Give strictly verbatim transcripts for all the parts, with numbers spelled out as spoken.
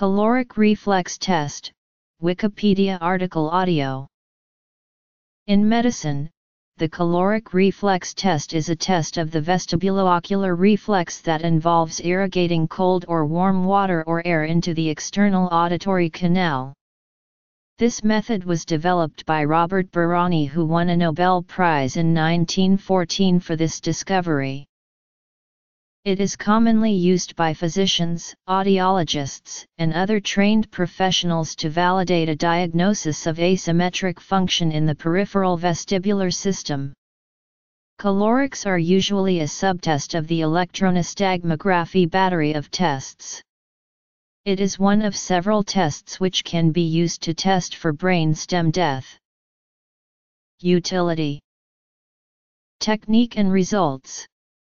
Caloric reflex test, Wikipedia article audio. In medicine, the caloric reflex test is a test of the vestibulo-ocular reflex that involves irrigating cold or warm water or air into the external auditory canal. This method was developed by Robert Bárány, who won a Nobel Prize in nineteen fourteen for this discovery. It is commonly used by physicians, audiologists, and other trained professionals to validate a diagnosis of asymmetric function in the peripheral vestibular system. Calorics are usually a subtest of the electronystagmography battery of tests. It is one of several tests which can be used to test for brainstem death. Utility, technique and results.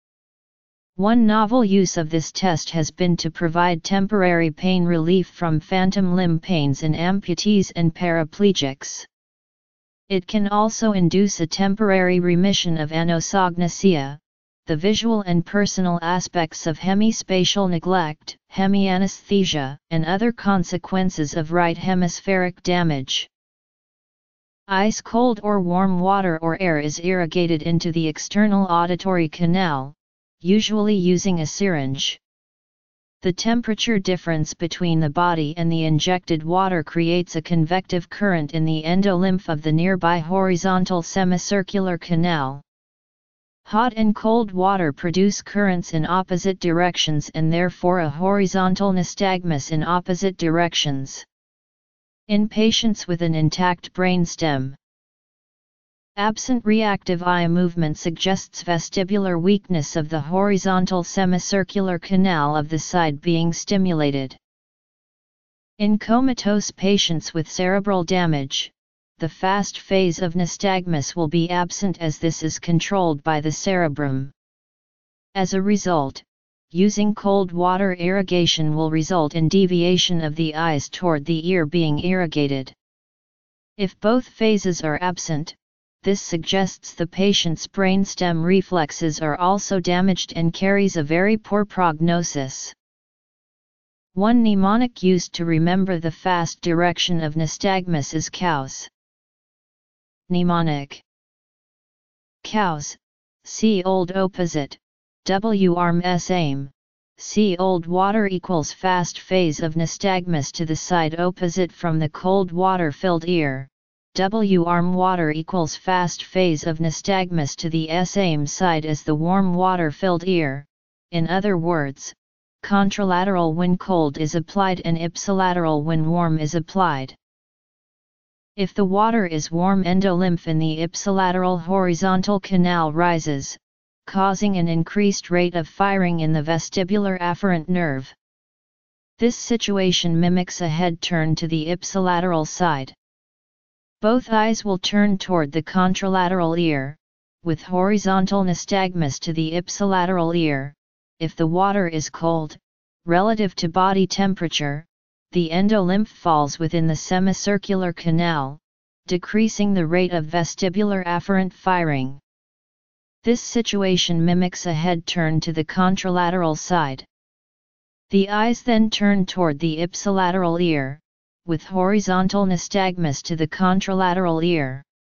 One novel use of this test has been to provide temporary pain relief from phantom limb pains in amputees and paraplegics. It can also induce a temporary remission of anosognosia, the visual and personal aspects of hemispatial neglect, hemianesthesia, and other consequences of right hemispheric damage. Ice cold or warm water or air is irrigated into the external auditory canal, usually using a syringe. The temperature difference between the body and the injected water creates a convective current in the endolymph of the nearby horizontal semicircular canal. Hot and cold water produce currents in opposite directions and therefore a horizontal nystagmus in opposite directions. In patients with an intact brainstem, absent reactive eye movement suggests vestibular weakness of the horizontal semicircular canal of the side being stimulated. In comatose patients with cerebral damage, the fast phase of nystagmus will be absent as this is controlled by the cerebrum. As a result, using cold water irrigation will result in deviation of the eyes toward the ear being irrigated. If both phases are absent, this suggests the patient's brainstem reflexes are also damaged and carries a very poor prognosis. One mnemonic used to remember the fast direction of nystagmus is C A U S. Mnemonic: C A U S, C old opposite, W arm S aim, C old water equals fast phase of nystagmus to the side opposite from the cold water filled ear. W arm water equals fast phase of nystagmus to the S-aim side as the warm water filled ear. In other words, contralateral when cold is applied and ipsilateral when warm is applied. If the water is warm, endolymph in the ipsilateral horizontal canal rises, causing an increased rate of firing in the vestibular afferent nerve. This situation mimics a head turn to the ipsilateral side. Both eyes will turn toward the contralateral ear, with horizontal nystagmus to the ipsilateral ear. If the water is cold, relative to body temperature, the endolymph falls within the semicircular canal, decreasing the rate of vestibular afferent firing. This situation mimics a head turn to the contralateral side. The eyes then turn toward the ipsilateral ear, with horizontal nystagmus to the contralateral ear.